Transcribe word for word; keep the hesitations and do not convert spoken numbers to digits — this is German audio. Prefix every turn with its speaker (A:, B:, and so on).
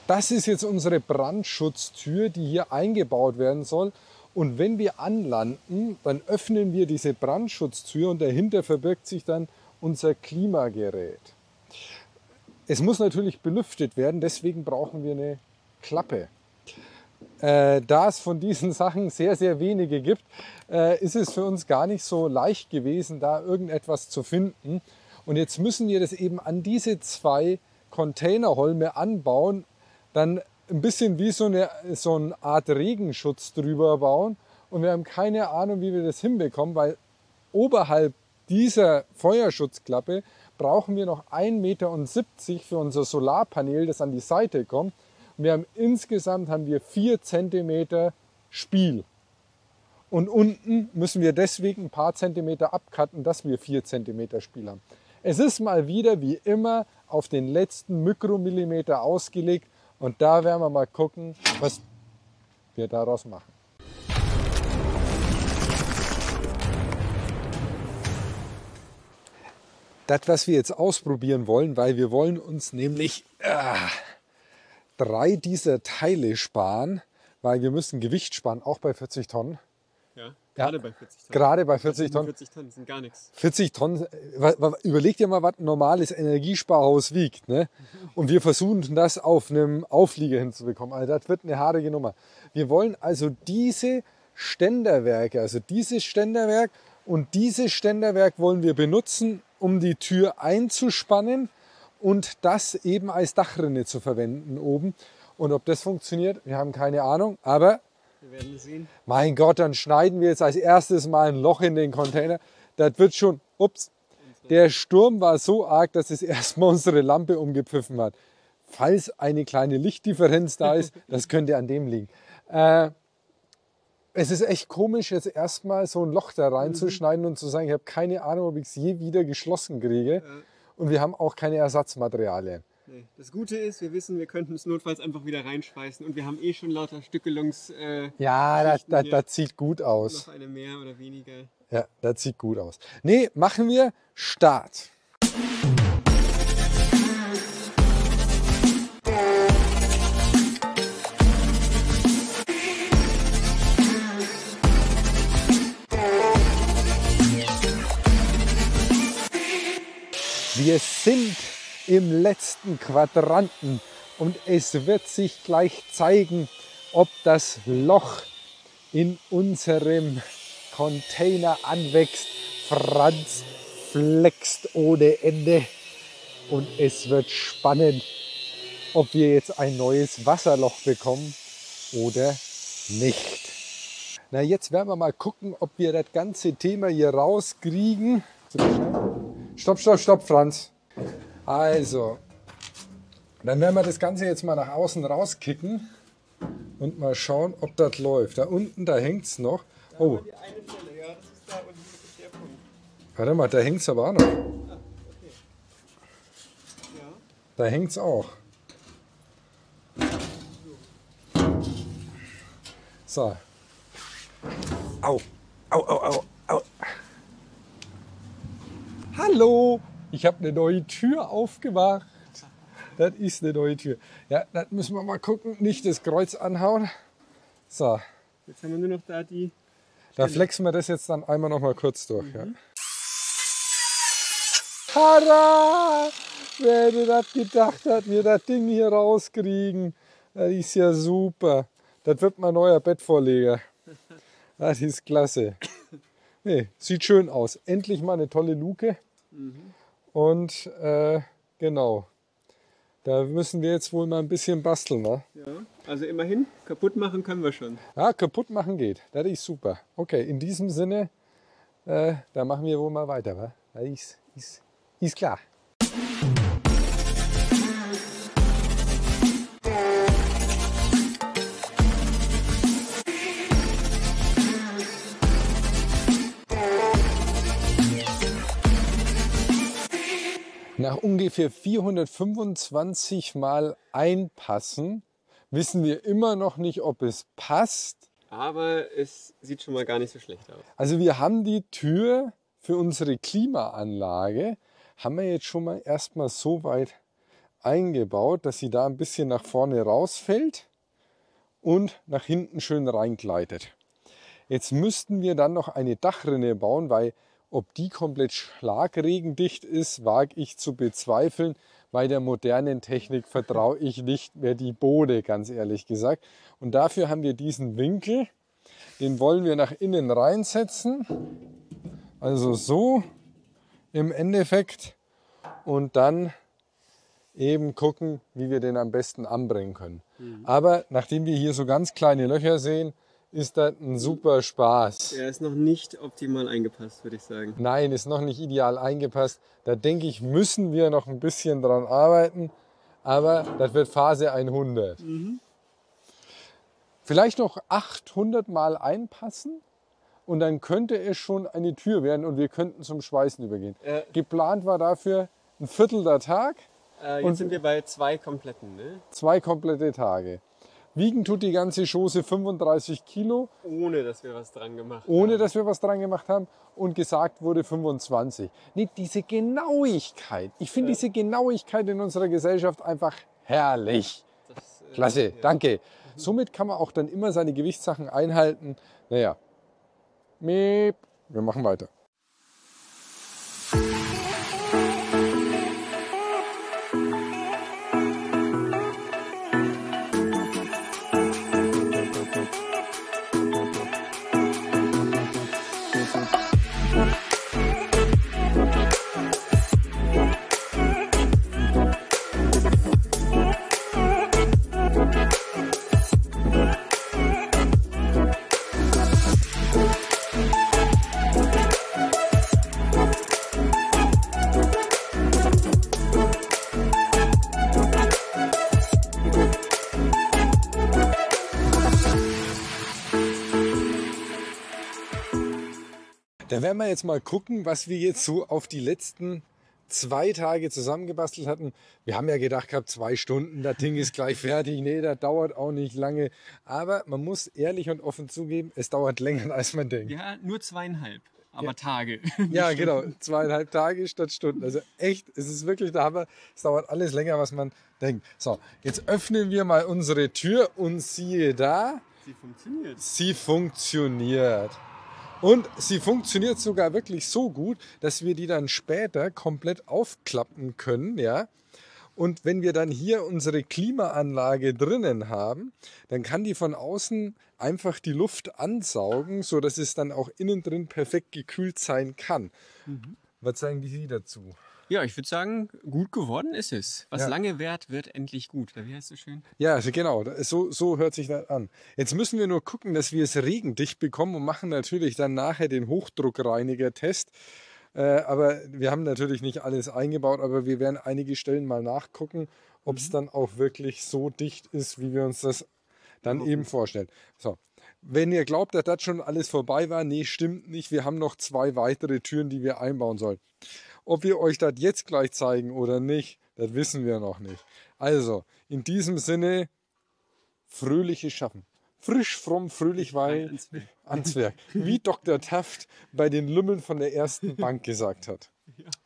A: Das ist jetzt unsere Brandschutztür, die hier eingebaut werden soll. Und wenn wir anlanden, dann öffnen wir diese Brandschutztür und dahinter verbirgt sich dann unser Klimagerät. Es muss natürlich belüftet werden, deswegen brauchen wir eine Klappe. Äh, da es von diesen Sachen sehr, sehr wenige gibt, äh, ist es für uns gar nicht so leicht gewesen, da irgendetwas zu finden. Und jetzt müssen wir das eben an diese zwei Containerholme anbauen, dann ein bisschen wie so eine, so eine Art Regenschutz drüber bauen. Und wir haben keine Ahnung, wie wir das hinbekommen, weil oberhalb dieser Feuerschutzklappe brauchen wir noch ein Meter siebzig für unser Solarpanel, das an die Seite kommt. Und wir haben insgesamt haben wir vier Zentimeter Spiel. Und unten müssen wir deswegen ein paar Zentimeter abcutten, dass wir vier Zentimeter Spiel haben. Es ist mal wieder, wie immer, auf den letzten Mikromillimeter ausgelegt. Und da werden wir mal gucken, was wir daraus machen. Das, was wir jetzt ausprobieren wollen, weil wir wollen uns nämlich äh, drei dieser Teile sparen, weil wir müssen Gewicht sparen, auch bei vierzig Tonnen.
B: Ja, gerade
A: ja,
B: bei vierzig Tonnen.
A: Gerade bei vierzig Tonnen.
B: vierzig Tonnen sind gar nichts.
A: vierzig Tonnen, überleg dir mal, was ein normales Energiesparhaus wiegt. Ne? Und wir versuchen das auf einem Auflieger hinzubekommen. Also das wird eine haarige Nummer. Wir wollen also diese Ständerwerke, also dieses Ständerwerk und dieses Ständerwerk wollen wir benutzen, um die Tür einzuspannen und das eben als Dachrinne zu verwenden oben. Und ob das funktioniert, wir haben keine Ahnung, aber
B: wir werden sehen.
A: Mein Gott, dann schneiden wir jetzt als erstes mal ein Loch in den Container. Das wird schon, ups, der Sturm war so arg, dass es erstmal unsere Lampe umgepfiffen hat. Falls eine kleine Lichtdifferenz da ist, das könnte an dem liegen. Äh, es ist echt komisch, jetzt erstmal so ein Loch da reinzuschneiden und zu sagen, ich habe keine Ahnung, ob ich es je wieder geschlossen kriege.
B: Ja.
A: Und wir haben auch keine Ersatzmaterialien.
B: Nee. Das Gute ist, wir wissen, wir könnten es notfalls einfach wieder reinschweißen und wir haben eh schon lauter Stückelungs... Äh,
A: ja, das, das,
B: hier.
A: das sieht gut aus.
B: Noch eine mehr oder weniger.
A: Ja, das sieht gut aus. Nee, machen wir Start. Wir sind im letzten Quadranten und es wird sich gleich zeigen, ob das Loch in unserem Container anwächst. Franz flext ohne Ende und es wird spannend, ob wir jetzt ein neues Wasserloch bekommen oder nicht. Na, jetzt werden wir mal gucken, ob wir das ganze Thema hier rauskriegen. Stopp, stopp, stopp, Franz. Also, dann werden wir das Ganze jetzt mal nach außen rauskicken und mal schauen, ob das läuft. Da unten, da hängt es noch. Oh,
B: Die eine Stelle, ja, das ist da unten der Punkt.
A: warte mal, da hängt es aber auch noch.
B: Ah, okay. Ja.
A: Da hängt es auch. So. Au, au, au, au, au. Hallo, ich habe eine neue Tür aufgemacht. Das ist eine neue Tür. Ja, das müssen wir mal gucken. Nicht das Kreuz anhauen. So,
B: Jetzt haben wir nur noch da die...
A: da flexen wir das jetzt dann einmal noch mal kurz durch. Ja. Tada! Wer hätte das gedacht hat, wir das Ding hier rauskriegen. Das ist ja super. Das wird mein neuer Bettvorleger. Das ist klasse. Nee, sieht schön aus. Endlich mal eine tolle Luke.
B: Mhm.
A: Und äh, genau, da müssen wir jetzt wohl mal ein bisschen basteln. Ne?
B: Ja, also immerhin, kaputt machen können wir schon.
A: Ja, kaputt machen geht. Das ist super. Okay, in diesem Sinne, äh, da machen wir wohl mal weiter. Wa? Das ist, ist, ist klar. Nach ungefähr vierhundertfünfundzwanzig Mal einpassen wissen wir immer noch nicht, ob es passt.
B: Aber es sieht schon mal gar nicht so schlecht aus.
A: Also wir haben die Tür für unsere Klimaanlage, haben wir jetzt schon mal erstmal so weit eingebaut, dass sie da ein bisschen nach vorne rausfällt und nach hinten schön reingleitet. Jetzt müssten wir dann noch eine Dachrinne bauen, weil ob die komplett schlagregendicht ist, wage ich zu bezweifeln. Bei der modernen Technik vertraue ich nicht mehr die Bode, ganz ehrlich gesagt. Und dafür haben wir diesen Winkel, den wollen wir nach innen reinsetzen. Also so im Endeffekt. Und dann eben gucken, wie wir den am besten anbringen können. Mhm. Aber nachdem wir hier so ganz kleine Löcher sehen, ist das ein super Spaß.
B: Er ist noch nicht optimal eingepasst, würde ich sagen.
A: Nein, ist noch nicht ideal eingepasst. Da denke ich, müssen wir noch ein bisschen dran arbeiten. Aber das wird Phase hundert. Mhm. Vielleicht noch achthundert Mal einpassen und dann könnte es schon eine Tür werden und wir könnten zum Schweißen übergehen. Äh, Geplant war dafür ein Viertel der Tag.
B: Äh, jetzt und sind wir bei zwei kompletten, ne?
A: Zwei komplette Tage. Wiegen tut die ganze Chose fünfunddreißig Kilo.
B: Ohne, dass wir was dran gemacht haben.
A: Ohne, dass wir was dran gemacht haben. Und gesagt wurde fünfundzwanzig. Nee, diese Genauigkeit. Ich finde ja. diese Genauigkeit in unserer Gesellschaft einfach herrlich. Das, äh, Klasse, ja. danke. Mhm. Somit kann man auch dann immer seine Gewichtssachen einhalten. Naja, wir machen weiter. Da werden wir jetzt mal gucken, was wir jetzt so auf die letzten zwei Tage zusammengebastelt hatten. Wir haben ja gedacht gehabt, zwei Stunden, das Ding ist gleich fertig. Nee, das dauert auch nicht lange. Aber man muss ehrlich und offen zugeben, es dauert länger, als man denkt.
B: Ja, nur zweieinhalb, aber ja. Tage.
A: Ja, genau, zweieinhalb Tage statt Stunden. Also echt, es ist wirklich der Hammer. Es dauert alles länger, was man denkt. So, jetzt öffnen wir mal unsere Tür und siehe da.
B: Sie funktioniert.
A: Sie funktioniert. Und sie funktioniert sogar wirklich so gut, dass wir die dann später komplett aufklappen können. Ja? Und wenn wir dann hier unsere Klimaanlage drinnen haben, dann kann die von außen einfach die Luft ansaugen, sodass es dann auch innen drin perfekt gekühlt sein kann. Mhm. Was sagen die Sie dazu?
B: Ja, ich würde sagen, gut geworden ist es. Was ja. lange währt, wird endlich gut. Wie heißt es schön?
A: Ja, also genau. So, so hört sich das an. Jetzt müssen wir nur gucken, dass wir es regendicht bekommen und machen natürlich dann nachher den Hochdruckreiniger-Test. Äh, aber wir haben natürlich nicht alles eingebaut, aber wir werden einige Stellen mal nachgucken, ob es mhm. dann auch wirklich so dicht ist, wie wir uns das dann okay. eben vorstellen. So. Wenn ihr glaubt, dass das schon alles vorbei war, nee, stimmt nicht. Wir haben noch zwei weitere Türen, die wir einbauen sollen. Ob wir euch das jetzt gleich zeigen oder nicht, das wissen wir noch nicht. Also, in diesem Sinne, fröhliches Schaffen. Frisch, fromm, fröhlich, weil ans Werk. Wie Doktor Taft bei den Lümmeln von der ersten Bank gesagt hat. Ja.